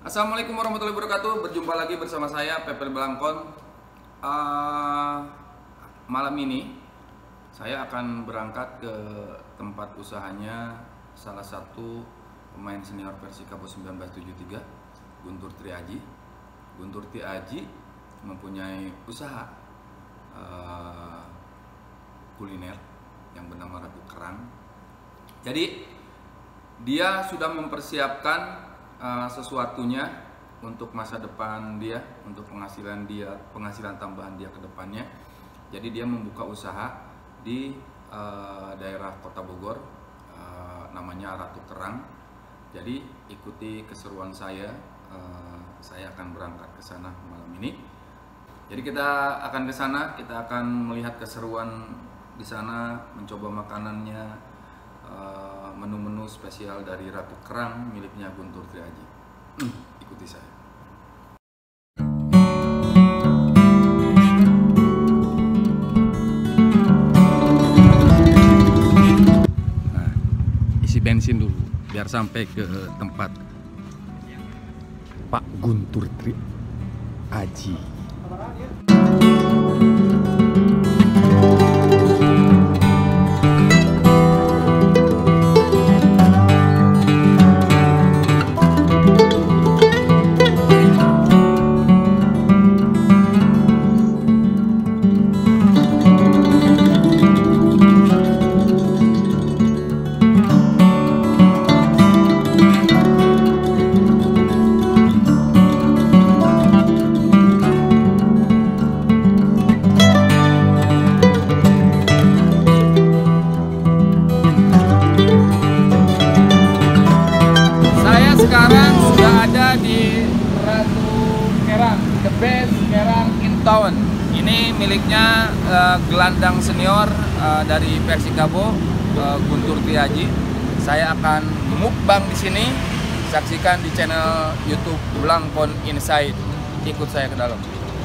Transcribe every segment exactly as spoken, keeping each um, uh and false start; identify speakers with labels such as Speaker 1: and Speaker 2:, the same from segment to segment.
Speaker 1: Assalamualaikum warahmatullahi wabarakatuh. Berjumpa lagi bersama saya Pepe Blangkon. uh, Malam ini saya akan berangkat ke tempat usahanya salah satu pemain senior Persikabo seribu sembilan ratus tujuh puluh tiga, Guntur Triaji. Guntur Triaji mempunyai usaha uh, kuliner yang bernama Ratu Kerang. Jadi dia sudah mempersiapkan Uh, sesuatunya untuk masa depan dia, untuk penghasilan dia, penghasilan tambahan dia ke depannya. Jadi dia membuka usaha di uh, daerah Kota Bogor, uh, namanya Ratu Kerang. Jadi ikuti keseruan saya, uh, saya akan berangkat ke sana malam ini. Jadi kita akan ke sana, kita akan melihat keseruan di sana, mencoba makanannya, menu-menu spesial dari Ratu Kerang miliknya Guntur Triaji. Hmm, ikuti saya. Nah, isi bensin dulu biar sampai ke tempat Pak Guntur Triaji. Sekarang sudah ada di Ratu Kerang, the best kerang in town. Ini miliknya uh, gelandang senior uh, dari Persikabo, uh, Guntur Triaji. Saya akan mukbang di sini. Saksikan di channel YouTube Blangkon Inside. Ikut saya ke dalam.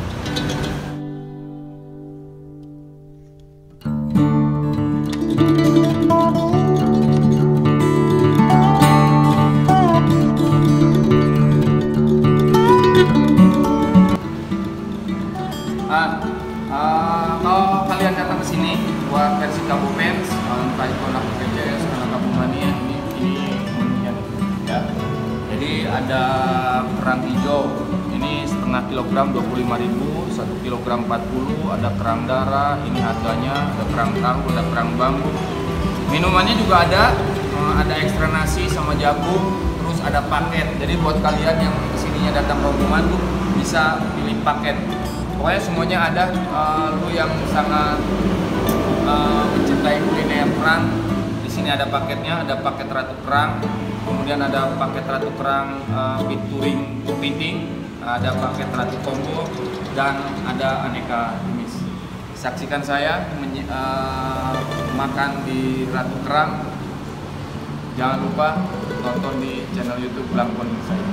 Speaker 1: Ah, uh, kalau kalian datang ke sini buat Persikabo fans, entah itu anak P J S, anak Kampung Mania, ini ini menunya ya. Jadi ada kerang hijau, ini setengah kilogram dua puluh lima ribu, satu kilogram empat puluh, ada kerang darah, ini harganya, ada kerang tahu, ada kerang bambu. Minumannya juga ada, ada ekstra nasi sama jagung, terus ada paket. Jadi buat kalian yang kesininya datang rombongan tuh bisa pilih paket. Pokoknya semuanya ada. Uh, lu yang sangat uh, mencintai kuliner kerang, di sini ada paketnya, ada paket Ratu Kerang, kemudian ada paket Ratu Kerang uh, featuring kepiting, ada paket Ratu Combo, dan ada aneka jenis. Saksikan saya uh, makan di Ratu Kerang. Jangan lupa tonton di channel YouTube Blangkon Inside.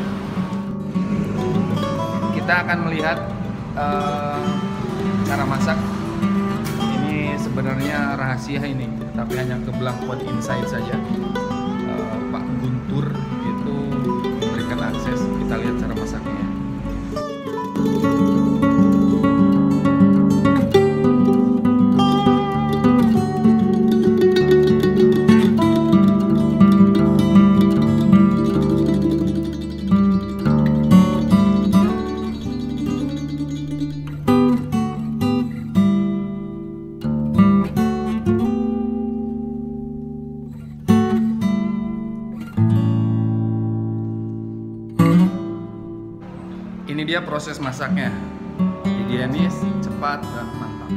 Speaker 1: Kita akan melihat Uh, cara masak. Ini sebenarnya rahasia ini, tapi hanya ke Blangkon Inside saja. uh, Pak Guntur itu memberikan akses. Kita lihat cara masaknya. Ini dia proses masaknya, higienis, cepat, dan mantap.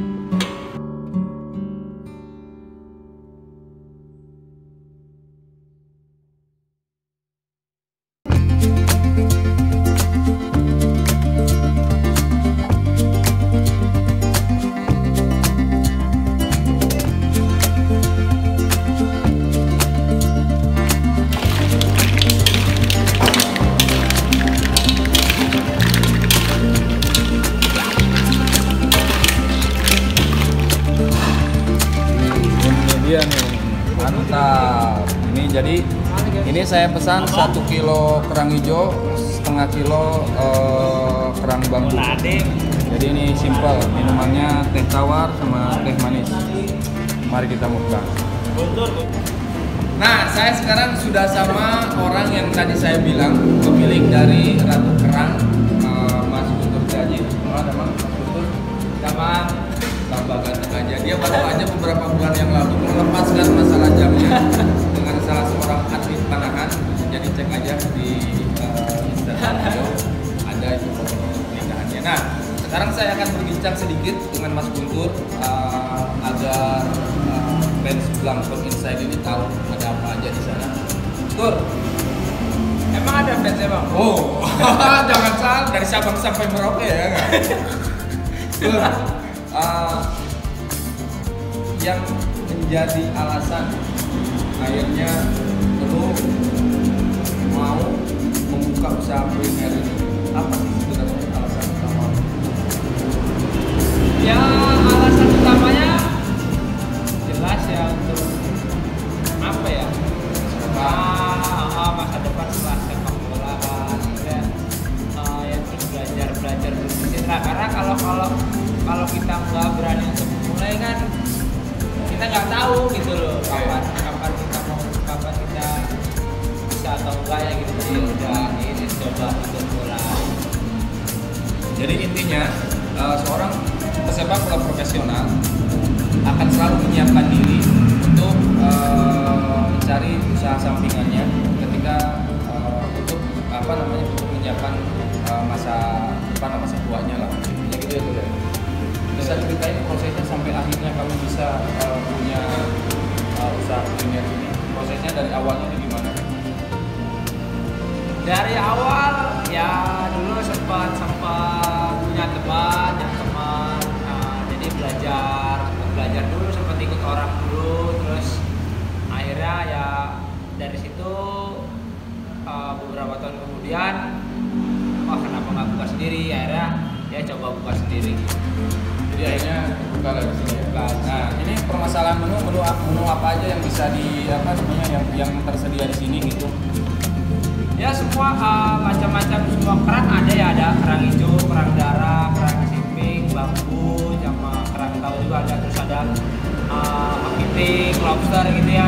Speaker 1: dia nih, mantap. Ini jadi ini saya pesan satu kilo kerang hijau setengah setengah kilo uh, kerang bambu. Jadi ini simple, minumannya teh tawar sama teh manis. Mari kita mukbang. Nah, saya sekarang sudah sama orang yang tadi saya bilang pemilik dari Ratu Kerang, uh, Mas Guntur Jaji. Oh, ada Mas Guntur. Sama tambah ganteng aja. Dia baru aja beberapa bulan yang lalu melepaskan masalah jamnya dengan salah seorang atlet panahan. Jadi cek aja di uh, Instagram beliau, ada itu foto pernikahannya. Nah, sekarang saya akan berbincang sedikit dengan Mas Guntur uh, agar uh, fans Blangkon Inside ini tahu ada apa aja di sana. Tur, emang ada fansnya bang? Oh, jangan salah, dari Sabang sampai Merauke ya nggak? Tur, uh, yang menjadi alasan akhirnya lu mau membuka usaha kuliner ini apa sih sebenarnya alasan utama?
Speaker 2: Ya alasan utamanya jelas ya untuk apa ya? Ah, masa depan setelah sepak bola kan, ya, uh, ya terus belajar belajar bisnis lah. Karena kalau kalau kalau kita nggak berani untuk mulai kan kita nggak tahu gitu loh kapan kapan kita mau kapan kita bisa atau enggak ya gitu. Jadi udah ini coba untuk mulai.
Speaker 1: Jadi intinya uh, seorang pesepak bola profesional akan selalu menyiapkan diri untuk uh, mencari usaha sampingannya ketika uh, untuk apa namanya untuk menyiapkan uh, masa depan masa tuanya lah. Ya gitu ya tuh ya. Bisa ceritain prosesnya sampai akhirnya kamu bisa uh, punya uh, usaha kuliner ini. Prosesnya dari awalnya ini gimana?
Speaker 2: Dari awal ya dulu sempat sempat punya teman yang teman uh, jadi belajar sempat belajar dulu sempat ikut orang dulu terus akhirnya ya dari situ uh, beberapa tahun kemudian wah kenapa nggak buka sendiri akhirnya dia coba buka sendiri.
Speaker 1: Jadi akhirnya buka lagi sini ya. Nah ini permasalahan menu menu menu apa aja yang bisa di apa namanya yang yang tersedia di sini gitu?
Speaker 2: Ya semua uh, macam-macam semua kerang ada ya, ada kerang hijau, kerang darah, kerang simping, bambu, sama kerang tahu juga ada, terus ada uh, kepiting, lobster gitu ya.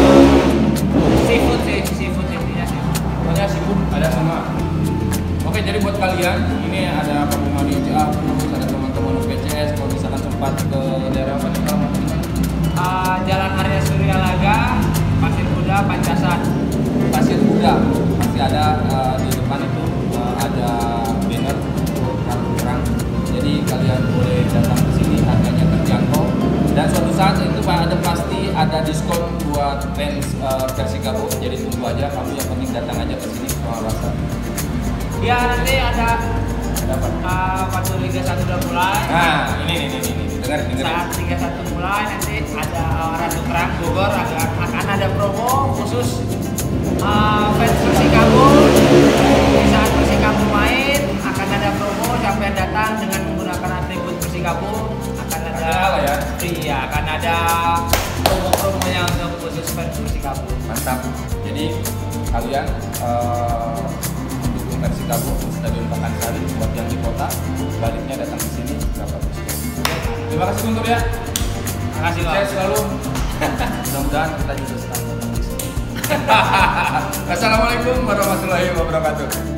Speaker 2: Seafood sih, seafood intinya sih.
Speaker 1: Pokoknya seafood ada semua. Oke, jadi buat kalian ini ada Pak Bumani Ciapus, ada teman-teman U P C S kalau misalkan sempat ke daerah apa nih kalau mau ke mana?
Speaker 2: Uh, Jalan Arya Surya Laga, Pasir Kuda, Pancasan.
Speaker 1: Pasir Kuda masih ada uh, di depan itu uh, ada banner Ratu Kerang. Jadi kalian boleh datang ke sini, harganya terjangkau dan suatu saat itu Pak ada pasti ada diskon buat fans uh, Persikabo. Jadi tunggu aja, kamu yang penting datang aja ke sini soal rasa.
Speaker 2: Ya nanti ada
Speaker 1: Ada apa?
Speaker 2: uh, waktu Liga satu udah mulai.
Speaker 1: Nah, ini ini ini, ini. dengar dengar.
Speaker 2: Saat Liga satu mulai nanti ada uh, Ratu Kerang Bogor akan akan ada promo khusus uh, fans Persikabo. Di saat Persikabo main akan ada promo siapa yang datang dengan menggunakan atribut Persikabo akan ada
Speaker 1: Ada ya?
Speaker 2: Iya, akan ada promo-promonya untuk khusus fans Persikabo.
Speaker 1: Mantap. Jadi kalian uh, mendukung Persikabo di Stadion Pakansari buat yang di kota, baliknya datang ke sini dapat diskon. Terima kasih Guntur ya.
Speaker 2: Terima kasih Bang.
Speaker 1: Saya selalu mudah-mudahan kita juga selalu datang di sini. Assalamualaikum warahmatullahi wabarakatuh.